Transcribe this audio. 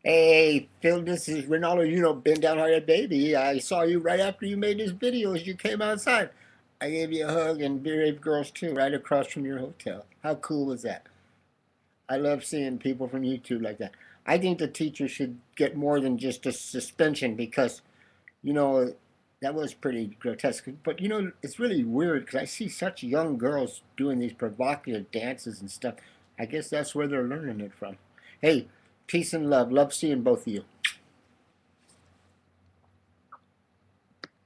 Hey, Phil, this is Ronaldo. You know, been down hard baby. I saw you right after you made this video as you came outside. I gave you a hug and Brave Girls too, right across from your hotel. How cool was that? I love seeing people from YouTube like that. I think the teacher should get more than just a suspension because, you know, that was pretty grotesque. But, you know, it's really weird because I see such young girls doing these provocative dances and stuff. I guess that's where they're learning it from. Hey, peace and love. Love seeing both of you.